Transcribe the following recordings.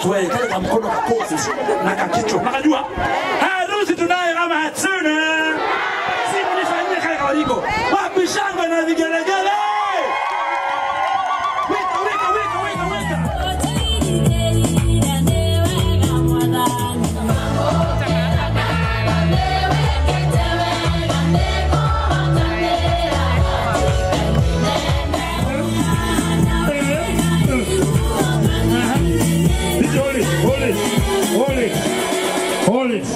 Tuwe kale mkono kakosi na kakichwa. Nakajua. Harusi tunayo kama hatuna. Simu nifanyie kale kawaliko. Wapi shangwe na vigelegele? Hold it.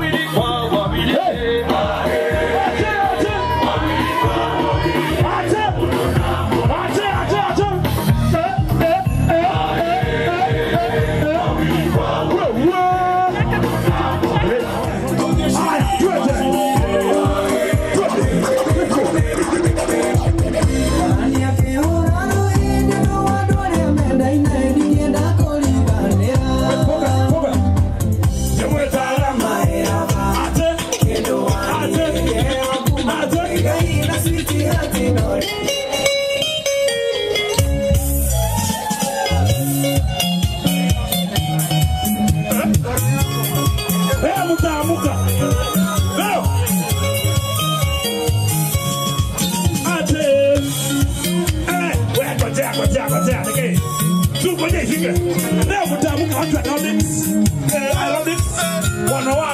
I love it. 101.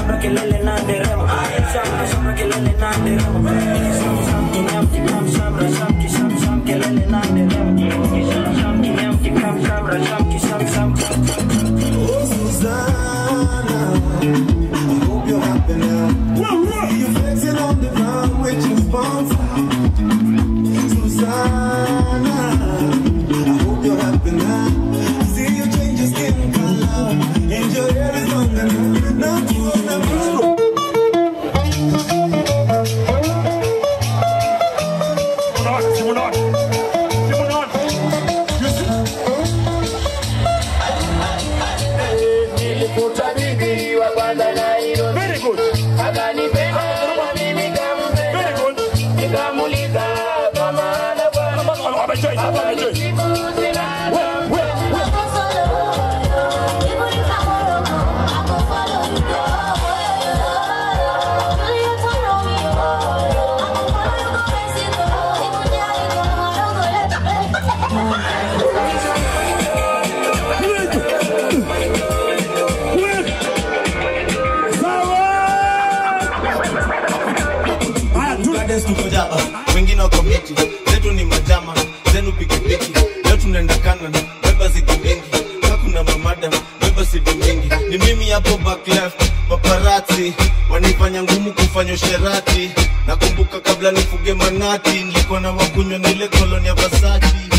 Shamra kelele na nderemo. Shamra kelele na nderemo. Sham kinyamti kam shamra sham ki sham kelele na nderemo. Sham kinyamti kam shamra sham ki sham. Oh Susanna, I hope you're happy now. See you flexing on the ground with your sponsor. Susanna, I hope you're happy now. See you change your skin color, and your hair is longer now. Not you on the ground. Very good. Wengine wako miti, zetu ni majama, zenu pikipiki. Leo tunaenda Canada, beba zigi mingi. Hakuna mamada, beba sidi mingi. Ni mimi hapo back left, paparazzi wanifanya ngumu kufanya usherati. Nakumbuka kabla nifuge manati, nilikuwa na wakunywa na ile koloni ya Versace.